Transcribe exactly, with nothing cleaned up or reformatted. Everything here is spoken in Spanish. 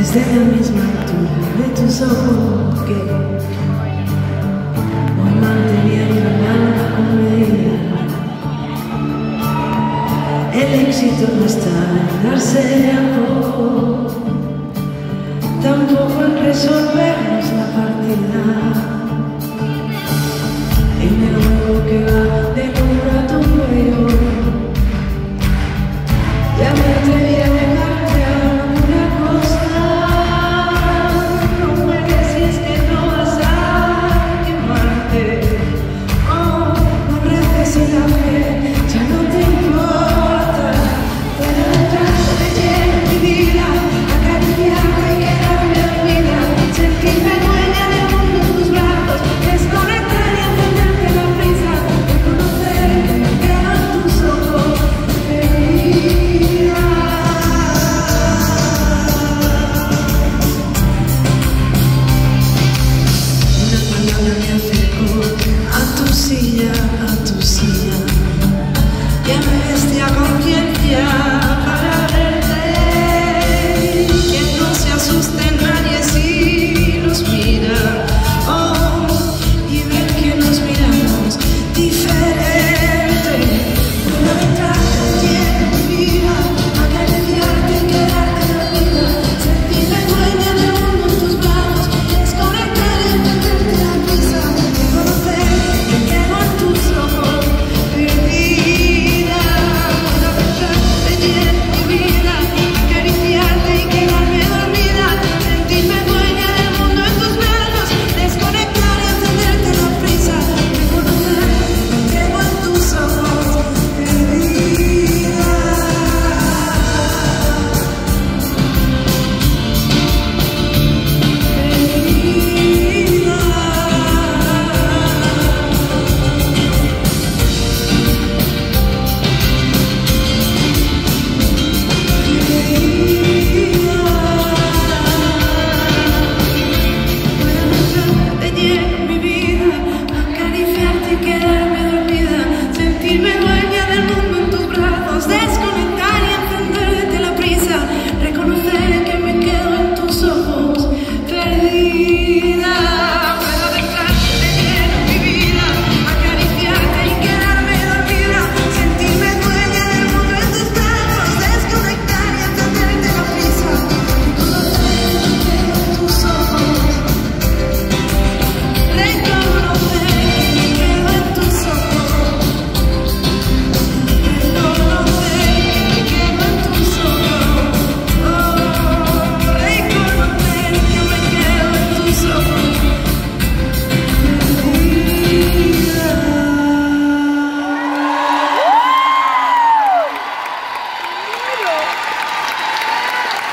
desde la misma altura de tus ojos que voy manteniendo la comedia. El éxito no está en darse de a poco, tampoco en resolvernos la partida. En el juego que va de cura a tu cuello, ya me atreví a dejarte alguna cosa. No me decís que no vas a quemarte. Oh, no reces y la fe ya no te importa. Pero detrás te lleno mi vida, acariciarme y quedarme dormida, sentirme dueña del mundo en tus brazos, desconectar y encenderte la prisa de conocerte, que hagan tus ojos perdida. Una palabra me acercó a tu silla, a tu silla, ya me vestía conciencia.